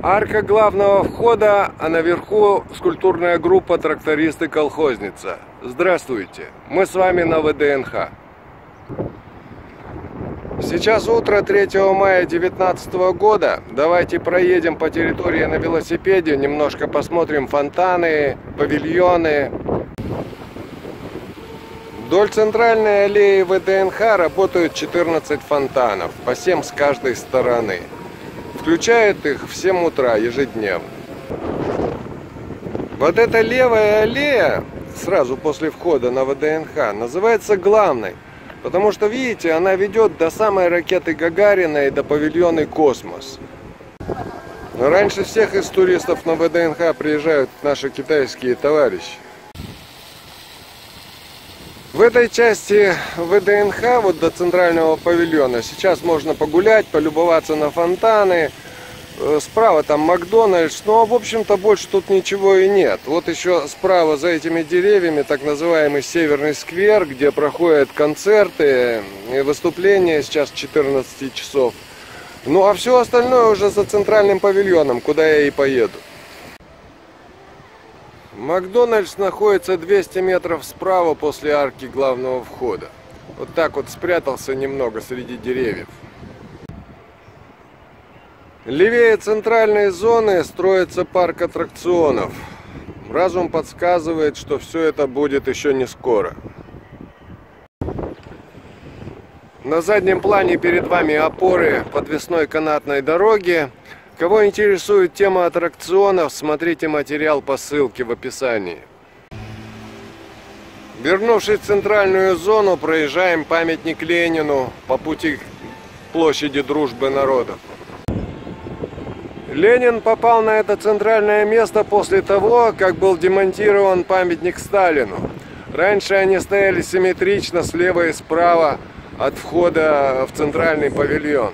Арка главного входа, а наверху скульптурная группа «Трактористы-колхозница». Здравствуйте, мы с вами на ВДНХ. Сейчас утро 3 мая 2019 года. Давайте проедем по территории на велосипеде, немножко посмотрим фонтаны, павильоны. Вдоль центральной аллеи ВДНХ работают 14 фонтанов, по 7 с каждой стороны. Включают их в 7 утра ежедневно. Вот эта левая аллея, сразу после входа на ВДНХ, называется главной. Потому что, видите, она ведет до самой ракеты Гагарина и до павильона «Космос». Но раньше всех из туристов на ВДНХ приезжают наши китайские товарищи. В этой части ВДНХ, вот до центрального павильона, сейчас можно погулять, полюбоваться на фонтаны. Справа там Макдональдс, но в общем-то больше тут ничего и нет. Вот еще справа за этими деревьями так называемый Северный сквер, где проходят концерты и выступления сейчас 14 часов. Ну а все остальное уже за центральным павильоном, куда я и поеду. Макдональдс находится 200 метров справа после арки главного входа. Вот так вот спрятался немного среди деревьев. Левее центральной зоны строится парк аттракционов. Разум подсказывает, что все это будет еще не скоро. На заднем плане перед вами опоры подвесной канатной дороги. Кого интересует тема аттракционов, смотрите материал по ссылке в описании. Вернувшись в центральную зону, проезжаем памятник Ленину по пути к площади Дружбы народов. Ленин попал на это центральное место после того, как был демонтирован памятник Сталину. Раньше они стояли симметрично слева и справа от входа в центральный павильон.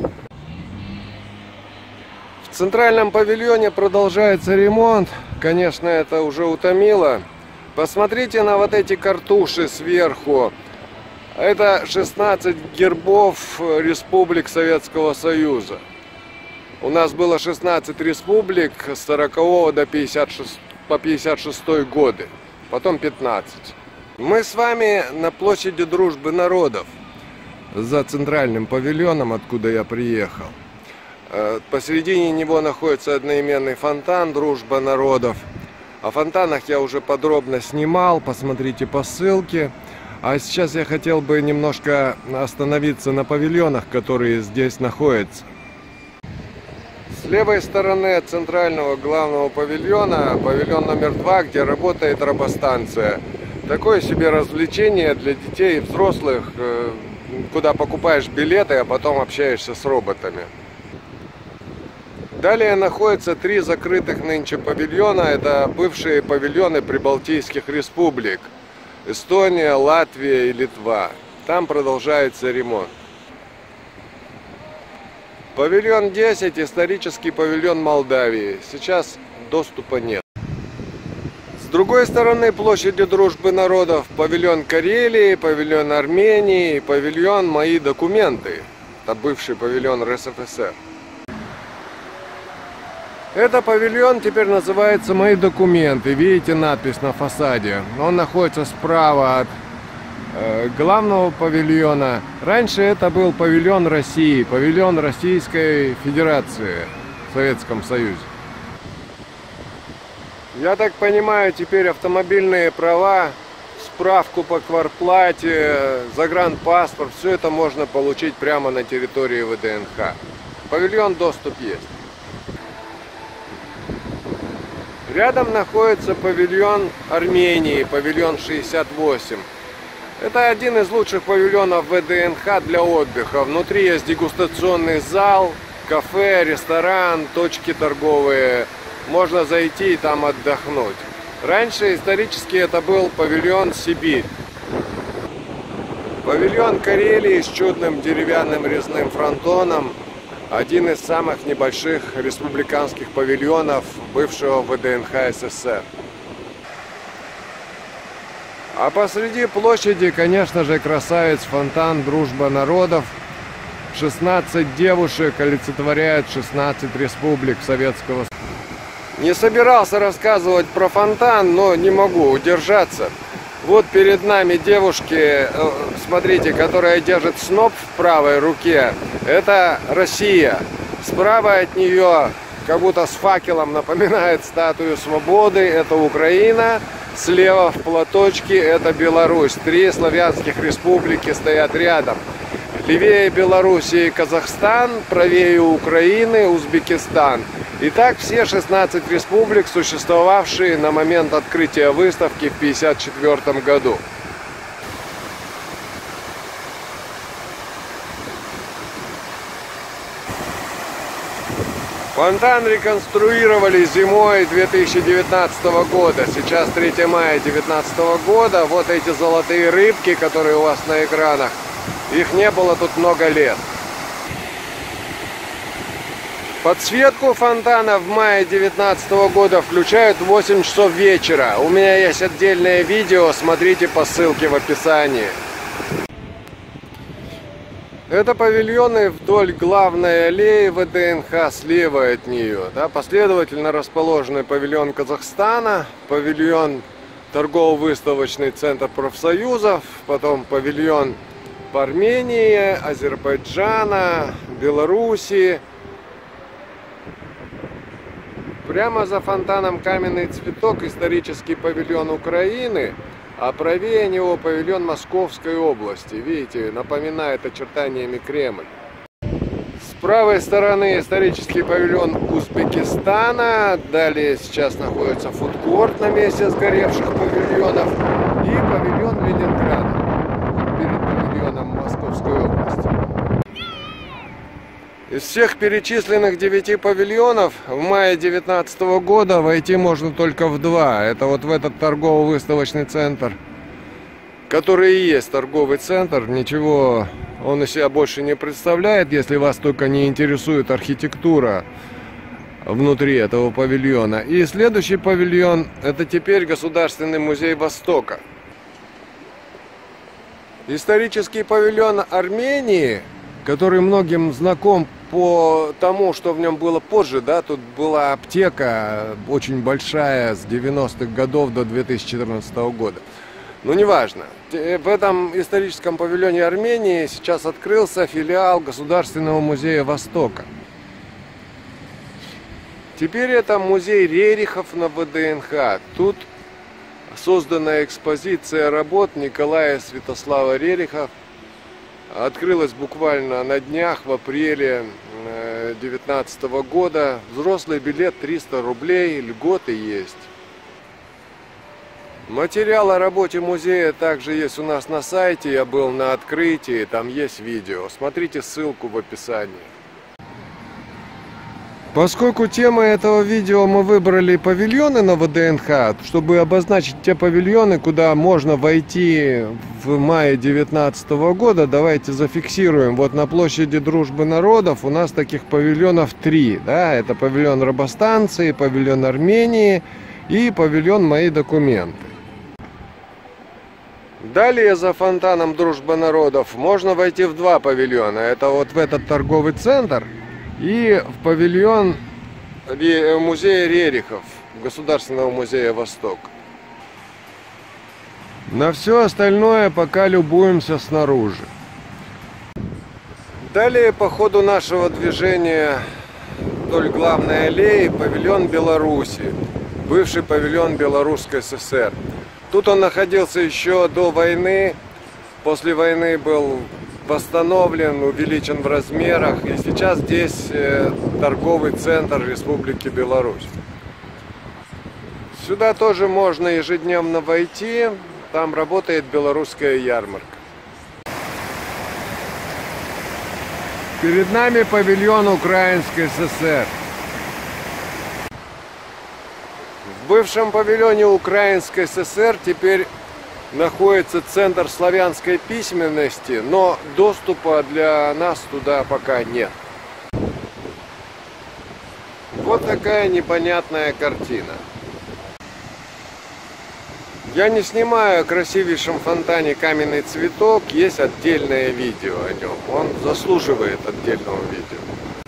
В центральном павильоне продолжается ремонт. Конечно, это уже утомило. Посмотрите на вот эти картуши сверху. Это 16 гербов республик Советского Союза. У нас было 16 республик с 40 до 56, по 56 годы. Потом 15. Мы с вами на площади Дружбы народов. За центральным павильоном, откуда я приехал. Посередине него находится одноименный фонтан «Дружба народов». О фонтанах я уже подробно снимал, посмотрите по ссылке. А сейчас я хотел бы немножко остановиться на павильонах, которые здесь находятся. С левой стороны от центрального главного павильона, павильон номер 2, где работает робостанция. Такое себе развлечение для детей и взрослых, куда покупаешь билеты, а потом общаешься с роботами. Далее находятся 3 закрытых нынче павильона. Это бывшие павильоны прибалтийских республик. Эстония, Латвия и Литва. Там продолжается ремонт. Павильон 10, исторический павильон Молдавии. Сейчас доступа нет. С другой стороны площади Дружбы народов павильон Карелии, павильон Армении, павильон «Мои документы». Это бывший павильон РСФСР. Это павильон теперь называется «Мои документы». Видите надпись на фасаде? Он находится справа от главного павильона. Раньше это был павильон России, павильон Российской Федерации в Советском Союзе. Я так понимаю, теперь автомобильные права, справку по квартплате, загранпаспорт, все это можно получить прямо на территории ВДНХ. Павильон доступ есть. Рядом находится павильон Армении, павильон 68. Это один из лучших павильонов ВДНХ для отдыха. Внутри есть дегустационный зал, кафе, ресторан, точки торговые. Можно зайти и там отдохнуть. Раньше исторически это был павильон Сибирь. Павильон Карелии с чудным деревянным резным фронтоном. Один из самых небольших республиканских павильонов бывшего ВДНХ СССР. А посреди площади, конечно же, красавец фонтан «Дружба народов». 16 девушек олицетворяют 16 республик Советского Союза. Не собирался рассказывать про фонтан, но не могу удержаться. Вот перед нами девушки, смотрите, которая держит сноп в правой руке. Это Россия. Справа от нее, как будто с факелом, напоминает статую свободы, это Украина. Слева в платочке это Беларусь. 3 славянских республики стоят рядом. Левее Белоруссии Казахстан, правее Украины Узбекистан. Итак, все 16 республик, существовавшие на момент открытия выставки в 1954 году. Фонтан реконструировали зимой 2019 года. Сейчас 3 мая 2019 года. Вот эти золотые рыбки, которые у вас на экранах. Их не было тут много лет. Подсветку фонтана в мае 2019 года включают в 8 часов вечера. У меня есть отдельное видео, смотрите по ссылке в описании. Это павильоны вдоль главной аллеи ВДНХ, слева от нее. Да, последовательно расположены павильон Казахстана, павильон торгово-выставочный центр профсоюзов, потом павильон Армении, Азербайджана, Белоруссии. Прямо за фонтаном Каменный цветок, исторический павильон Украины, а правее него павильон Московской области. Видите, напоминает очертаниями Кремль. С правой стороны исторический павильон Узбекистана. Далее сейчас находится фудкорт на месте сгоревших павильонов. И павильон Ленинграда перед павильоном Московской области. Из всех перечисленных 9 павильонов в мае 2019 года войти можно только в 2. Это вот в этот торгово-выставочный центр, который и есть торговый центр. Ничего он из себя больше не представляет, если вас только не интересует архитектура внутри этого павильона. И следующий павильон — это теперь Государственный музей Востока. Исторический павильон Армении, который многим знаком по тому, что в нем было позже, да, тут была аптека очень большая с 90-х годов до 2014 года. Но неважно. В этом историческом павильоне Армении сейчас открылся филиал Государственного музея Востока. Теперь это музей Рерихов на ВДНХ. Тут создана экспозиция работ Николая Святослава Рерихов. Открылась буквально на днях, в апреле 2019 года. Взрослый билет 300 рублей, льготы есть. Материал о работе музея также есть у нас на сайте. Я был на открытии, там есть видео. Смотрите ссылку в описании. Поскольку темой этого видео мы выбрали павильоны на ВДНХ, чтобы обозначить те павильоны, куда можно войти в мае 2019 года, давайте зафиксируем. Вот на площади Дружбы народов у нас таких павильонов 3. Да? Это павильон Робостанции, павильон Армении и павильон Мои документы. Далее за фонтаном Дружбы народов можно войти в 2 павильона. Это вот в этот торговый центр и в павильон музея Рерихов, Государственного музея Восток. На все остальное пока любуемся снаружи. Далее по ходу нашего движения вдоль главной аллеи павильон Беларуси, бывший павильон Белорусской ССР. Тут он находился еще до войны, после войны был восстановлен, увеличен в размерах, и сейчас здесь торговый центр Республики Беларусь. Сюда тоже можно ежедневно войти, там работает белорусская ярмарка. Перед нами павильон Украинской ССР. В бывшем павильоне Украинской ССР теперь находится центр славянской письменности, но доступа для нас туда пока нет. Вот такая непонятная картина. Я не снимаю о красивейшем фонтане «Каменный цветок», есть отдельное видео о нем. Он заслуживает отдельного видео.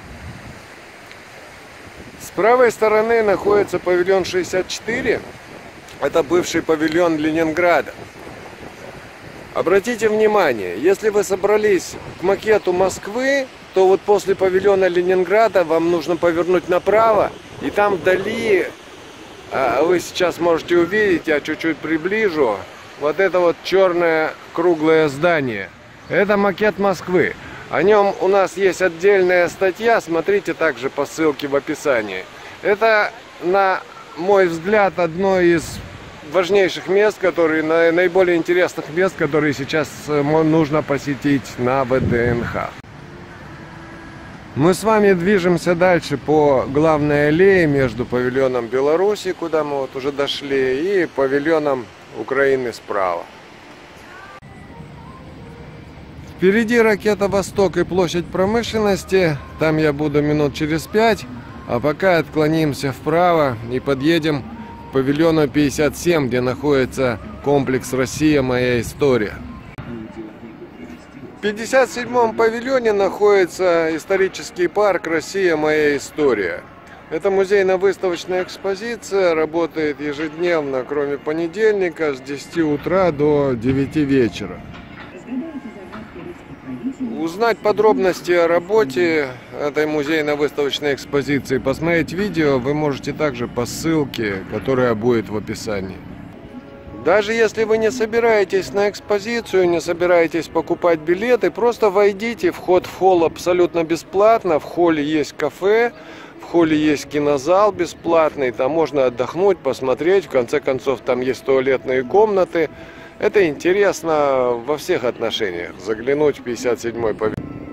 С правой стороны находится павильон 64. Это бывший павильон Ленинграда. Обратите внимание, если вы собрались к макету Москвы, то вот после павильона Ленинграда вам нужно повернуть направо, и там вдали, вы сейчас можете увидеть, я чуть-чуть приближу, вот это вот черное круглое здание. Это макет Москвы. О нем у нас есть отдельная статья, смотрите также по ссылке в описании. Это, на мой взгляд, одно из важнейших мест, наиболее интересных мест, которые сейчас нужно посетить на ВДНХ. Мы с вами движемся дальше по главной аллее между павильоном Беларуси, куда мы вот уже дошли, и павильоном Украины справа. Впереди ракета «Восток» и площадь промышленности. Там я буду минут через 5, а пока отклонимся вправо и подъедем к павильону 57, где находится комплекс «Россия. Моя история». В 57-м павильоне находится исторический парк «Россия. Моя история». Это музейно-выставочная экспозиция, работает ежедневно, кроме понедельника, с 10 утра до 9 вечера. Узнать подробности о работе этой музейно-выставочной экспозиции, посмотреть видео вы можете также по ссылке, которая будет в описании. Даже если вы не собираетесь на экспозицию, не собираетесь покупать билеты, просто войдите, вход в холл абсолютно бесплатно, в холле есть кафе, в холле есть кинозал бесплатный, там можно отдохнуть, посмотреть, в конце концов там есть туалетные комнаты. Это интересно во всех отношениях, заглянуть в 57-й павильон.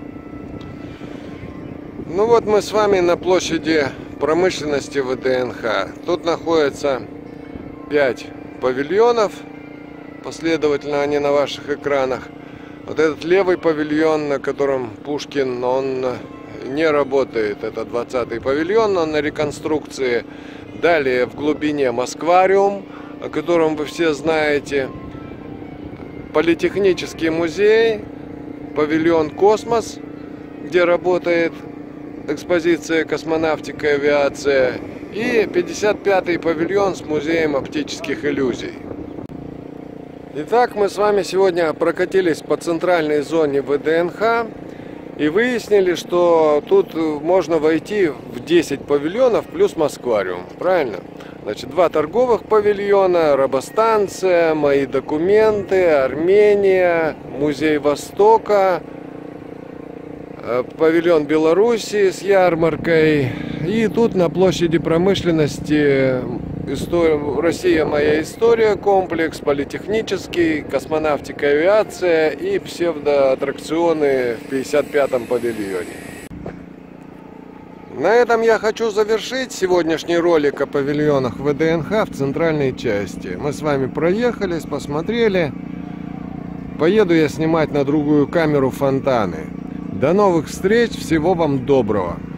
Ну вот мы с вами на площади промышленности ВДНХ. Тут находится 5 павильонов, последовательно они на ваших экранах. Вот этот левый павильон, на котором Пушкин, он не работает, это 20-й павильон, он на реконструкции. Далее в глубине Москвариум, о котором вы все знаете. Политехнический музей, павильон «Космос», где работает экспозиция «Космонавтика и авиация», и 55-й павильон с музеем оптических иллюзий. Итак, мы с вами сегодня прокатились по центральной зоне ВДНХ и выяснили, что тут можно войти в 10 павильонов плюс Москвариум, правильно? Значит, 2 торговых павильона, робостанция, мои документы, Армения, музей Востока, павильон Беларуси с ярмаркой. И тут на площади промышленности «Россия. Моя история», комплекс политехнический, космонавтика, авиация и псевдоаттракционы в 55-м павильоне. На этом я хочу завершить сегодняшний ролик о павильонах ВДНХ в центральной части. Мы с вами проехались, посмотрели. Поеду я снимать на другую камеру фонтаны. До новых встреч, всего вам доброго!